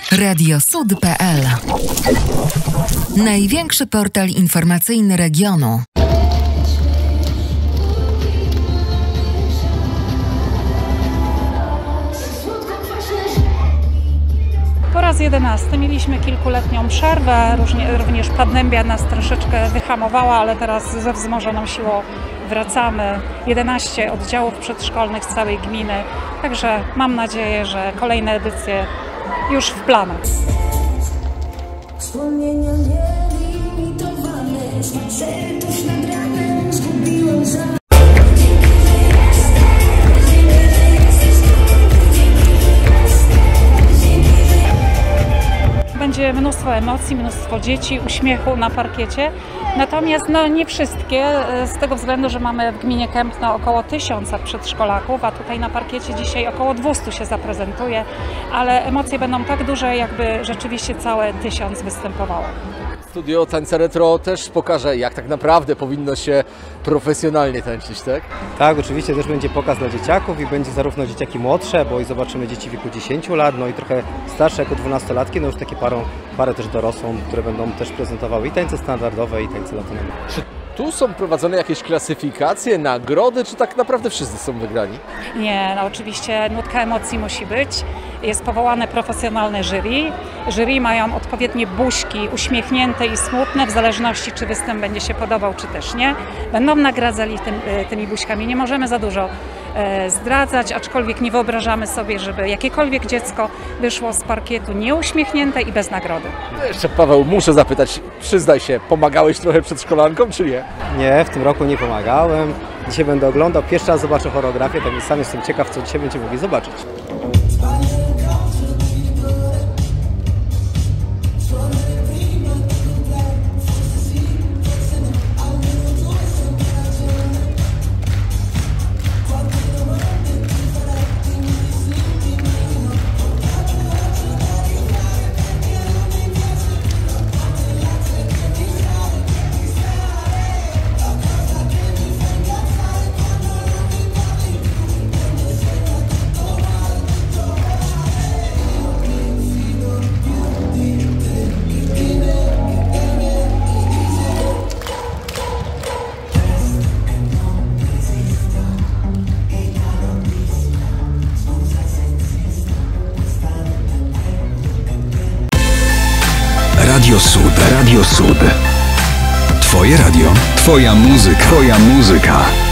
Radiosud.pl. Największy portal informacyjny regionu. Po raz 11 mieliśmy kilkuletnią przerwę, również pandemia nas troszeczkę wyhamowała, ale teraz ze wzmożoną siłą wracamy. 11 oddziałów przedszkolnych z całej gminy, także mam nadzieję, że kolejne edycje już w planach. Wspomnienia nielimitowane, serdusz nad ranem zgubiłem za... Będzie mnóstwo emocji, mnóstwo dzieci, uśmiechu na parkiecie. Natomiast nie wszystkie, z tego względu, że mamy w gminie Kępno około 1000 przedszkolaków, a tutaj na parkiecie dzisiaj około 200 się zaprezentuje, ale emocje będą tak duże, jakby rzeczywiście całe 1000 występowało. Studio Tańca Retro też pokaże, jak tak naprawdę powinno się profesjonalnie tańczyć, tak? Tak, oczywiście też będzie pokaz dla dzieciaków i będzie zarówno dzieciaki młodsze, bo i zobaczymy dzieci w wieku 10 lat, no i trochę starsze jako 12-latki, no już takie parę też dorosłą, które będą też prezentowały i tańce standardowe, i tańce latynowe. Czy tu są prowadzone jakieś klasyfikacje, nagrody, czy tak naprawdę wszyscy są wygrani? Nie, oczywiście nutka emocji musi być. Jest powołane profesjonalne jury. Jury mają odpowiednie buźki, uśmiechnięte i smutne, w zależności czy występ będzie się podobał, czy też nie. Będą nagradzali tymi buźkami. Nie możemy za dużo zdradzać, aczkolwiek nie wyobrażamy sobie, żeby jakiekolwiek dziecko wyszło z parkietu nieuśmiechnięte i bez nagrody. Jeszcze Paweł, muszę zapytać, przyznaj się, pomagałeś trochę przedszkolankom, czy nie? Nie, w tym roku nie pomagałem. Dzisiaj będę oglądał, pierwszy raz zobaczę choreografię, tak więc sam jestem ciekaw, co dzisiaj będziemy mogli zobaczyć. Radio Sud. Radio Sud. Twoje radio, twoja muzyka.